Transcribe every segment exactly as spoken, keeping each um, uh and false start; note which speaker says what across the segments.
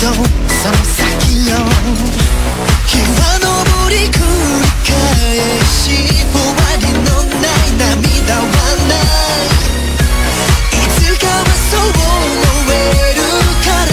Speaker 1: その先よ日は昇り繰り返し終わりのない涙はないいつかはそう思えるから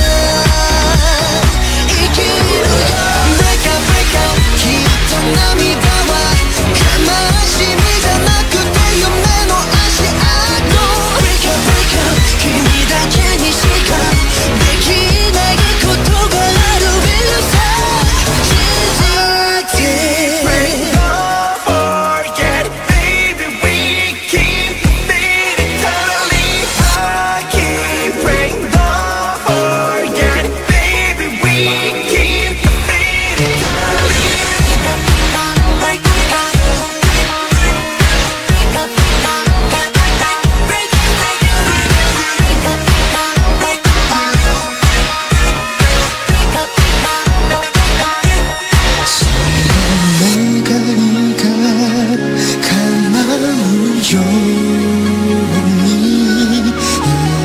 Speaker 1: 生きるよ Break up break up きっと涙は悲しみじゃなくて夢の足跡 Break up break up 君だけにしかできないことがあるウィルさ信じて
Speaker 2: Don't forget baby we keep it eternally I keep praying don't forget baby we keep it eternally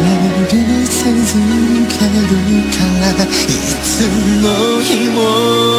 Speaker 1: いつの日も